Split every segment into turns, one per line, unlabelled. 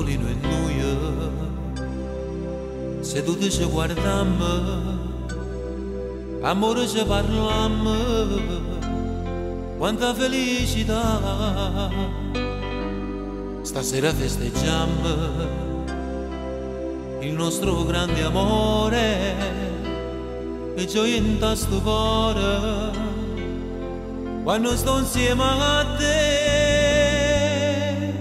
soli noi e noi, seduti ci guardiamo, amore ci parliamo, quanta felicità, stasera festeggiamo il nostro grande amore e gioia in sto cuore quando sto insieme a te.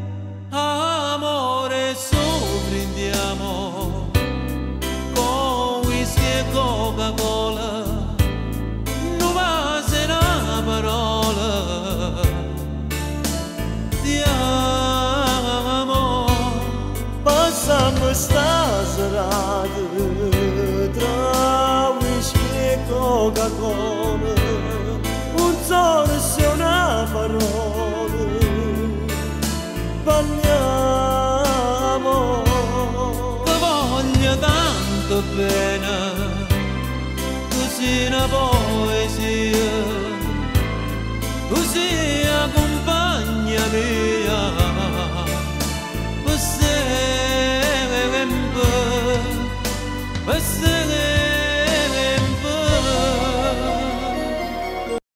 Amore, soffrindiamo con whisky e Coca-Cola, non basta una parola, ti amo.
Passamo sta serata tra whisky e Coca-Cola, un sorriso e una parola, parliamo.
Ti voglio tanto bene, tu sei una poesia, tu sei la compagna mia.